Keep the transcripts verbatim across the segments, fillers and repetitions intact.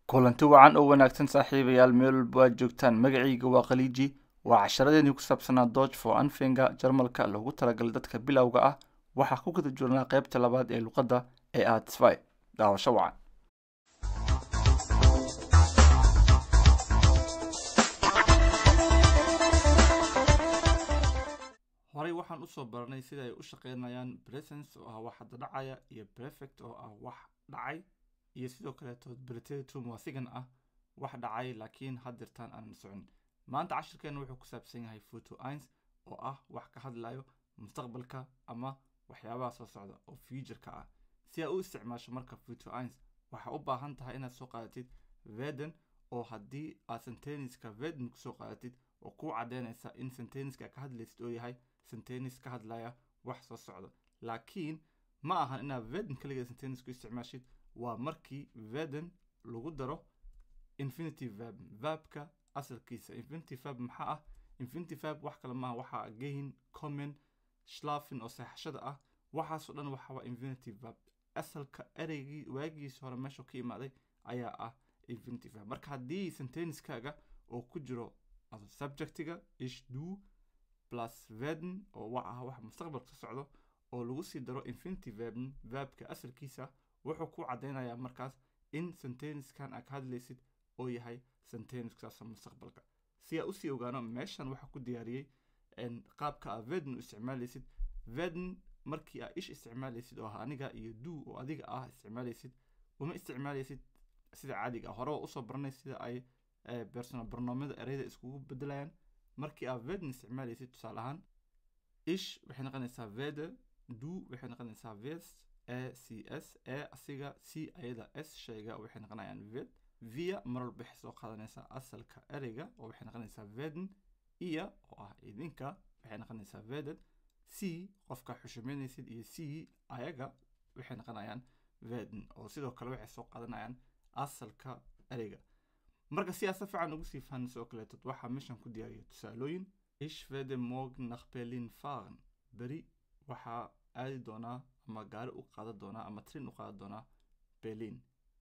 kulanti wacan oo wanaagsan saaxiibayaal meel walba aad joogtaan magacayga waa khaliiji waa casharadeenii ku saabsanaa dodge for anfinga jarmalka loogu talagalay dadka bilowga ah waxaa ku guda jirnaa qaybta labaad ee luqadda ee atisfy daawasho wacan horey waxaan usoo baranay sida ay u shaqeynayaan presence oo ah wax hadda dhacaya iyo prefect oo ah wax dhacay iyo sidoo kaleeto preteritum waa sigan ah wax dhacay laakiin haddirtaan aanan socon maanta cashirkeena wuxuu ku saabsan yahay photo eins oo ah wax ka hadlayo mustaqbalka ama waxyaabaha soo socda oo future-ka ah si aad u isticmaasho marka photo eins waxaa u baahan tahay inaad soo qaadatid werden oo haddii aad senteniska werden kusoo qaadatid oo kuu caddeynaysa in senteniska ka hadlaysid oo yahay sentenis ka hadlaya wax soo socda laakiin ma ahan inaad werden kaligeed sentenis ku isticmaashid waa markii werden lagu daro infinitive verb verbka asalkiisa infinitive verb maxaa ah infinitive verb wax kale maaha waxaa gehen kommen schlafen oo seexashada ah waxaasoo dhan waxa waa infinitive verb asalka ereygii waagiisa hore meesha ka imaaday ayaa ah infinitive verb marka haddii senteniskaaga oo ku jiro subjectiga ich du plus werden oo wax ah wax mustaqbalka soo socdo oo lagu sii daro infinitive verb verbka asalkiisa wuxuu ku cadeynayaa markaas in senteniskan aad ka hadlaysid oo yahay senteniskaas mustaqbalka si aad usii ogaano meeshan waxaa ku diyaariyey qaabka aad werden u isticmaalaysid werden markii aad ish isticmaalaysid oo ah aniga iyo do oo adiga ah isticmaalaysid uma isticmaalaysid sida caadiga ah hore waa usoo baranay sida ay personal pronomada ereyda iskugu bedelayaan markii aad werden isticmaalaysid tusaale ahaan ish waxay noqonaysaa werde do waxay noqonaysaa wirst e c s e asiga c ayada s shayga waxay noqonayaan ved via mar walba waxay soo qaadanaysaa asalka ereyga oo waxay noqonaysaa werden iya oo ah idinka waxay noqonaysaa werden c qofka xushumeynaysid iyo c ayaga waxay noqonayaan werden oo sidoo kale waxay soo qaadanayaan asalka ereyga marka si aad si fiican ugu sii fahanayso oo kaleeto waxaa meeshan ku diyaariya tusaalooyin ich werde morgen nach Berlin fahren beri waxaa aadi doonaa ama gaari u qaadan doonaa ama train u qaadan doonaa Berlin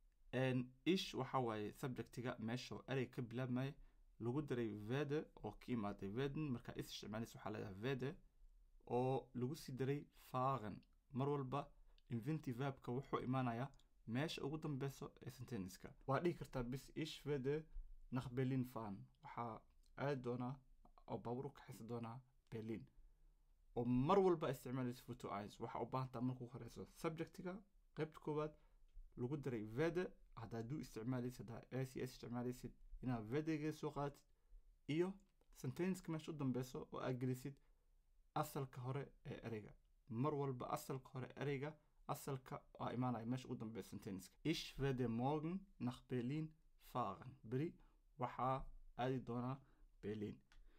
ish waxa waaye subjectiga meesha erey ka bilaabmaya lagu daray werde oo ka imaaday werden markaa is isticmaalaysa waxaa leedahay werde oo lagu sii daray fahren mar walba infinitive verbka wuxuu imaanayaa meesha ugu dambeyso ee senteniska waa dhihi kartaa bis ich werde nach Berlin fahren waxaa aadi doonaa oo baabuur u kaxaysa doonaa Berlin oo mar walba isticmaalaysa photo eins waxaa u baahan tahay markuu horeyso subjectiga qaybta koowaad lagu daray werde haddaa du isticmaalaysid haddaa a c s isticmaalaysid inaad werdegeeda soo qaadatid iyo senteniska meesha u dambeyso oo aad gelisid asalka hore ee ereyga mar walba asalka hore ereyga asalka waa imaanaya meesha ugu dambeysa senteniska ich werde morgen nach Berlin fahren beri waxaa aadi doonaa Berlin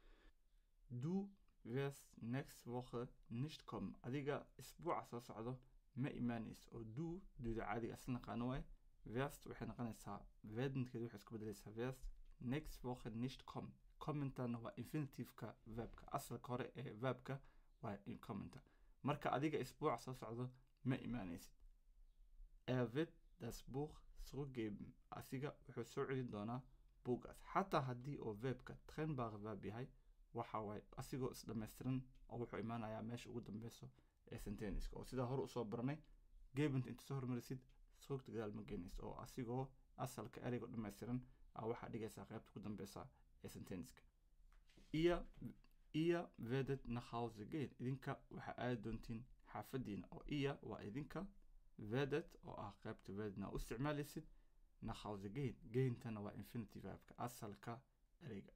du wirst nächste Woche nicht kommen adiga isbuuca soo socdo ma imaanayso oo du duda caadiga asla naqaano waay wirst waxay noqonaysaa werdenkeeda waxay isku bedelaysaa wirst nächste Woche nicht kommen commentana waa infinitiveka verbka asalka hore ee verbka waa commenta marka adiga isbuuca soo socdo ma imaanaysid er wird das Buch zurückgeben asiga wuxuu soo celin doonaa buugaas xataa haddii oo verbka trennbare verb yahay waxa waaye asigoo isdhammaystiran oo wuxuu imaanayaa meesha ugu dambeyso ee senteniska oo sidaa hore usoo baranay gebent inta soo hormarisid sugta gadaal ma geenayso oo asigoo asalka ereyga dhammaystiran aa waxaa dhigaysaa qaybta ku dambeysa ee senteniska iya iya werdet nach Hause gehen idinka waxaa aadi doontiin xaafadiina oo iya waa idinka werdet oo ah qaybta werdna u isticmaalaysid nach Hause gehen gehentana waa infinitive verbka asalka ereyga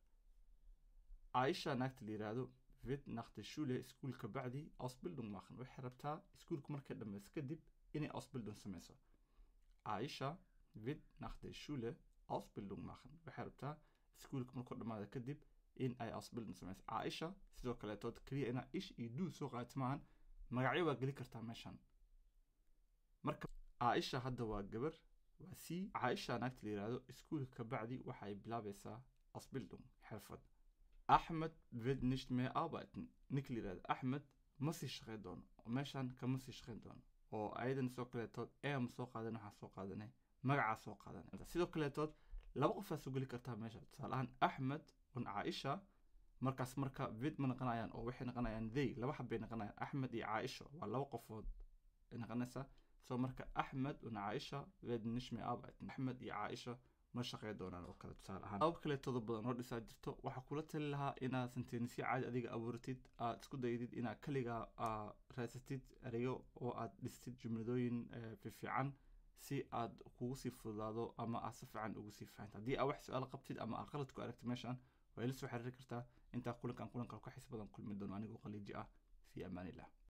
Aisha naagta la yiraahdo wird nach der Schule iskuulka bacdi Ausbildung machen waxay rabtaa iskuulka markay dhammayso kadib inay Ausbildung sameyso Aisha wird nach der Schule Ausbildung machen waxay rabtaa iskuulka markuu dhamaado kadib in ay Ausbildung sameyso Aisha sidoo kale tood kaliya inaa ish iyo du soo qaadato maahan magacyo waa geli kartaa meeshan marka Aisha hadda waa gabar waa si Aisha naagta la yiraahdo iskuulka bacdi waxay bilaabaysaa Ausbildung xirfad Ahmed wird nicht mehr arbeiten ninka la yiraahdo Ahmed ma sii shaqeyn doono meeshan kama sii shaqeyn doono oo ayadan soo kaleeto ee ma soo qaadan waxaa soo qaadanay magaca soo qaadanaysa sidoo kale tood laba qof aad soo geli kartaa meesha tusaale ahaan Axmed un Caaisha markaas marka vid ma noqonayaan oo waxay noqonayaan they laba xabay noqonayaan Axmed iyo Caaisha waa laba qofood noqonaysa soo marka Axmed un Caaisha vid nishmi ab Axmed iyo Caaisha ma shaqeyn doonaan oo kale tusaale ahaan qaab kale todo badan oo dhisaa jirto waxa kula tali lahaa inaad sentensi caadi adiga abuurtid aad isku daydid inaad kaliga raasatid erayo oo aad dhistid jumladooyin fiican si aad kugu sii fududaado ama aad si fiican ugu sii fahanto haddii aad wax su'aal qabtid ama aad qalad ku aragtid meeshan waa ila soo xiriiri kartaa intaa kulankan kulanka ka xiis badan kulmi doono anigoo qaliiji ah fi amaanillah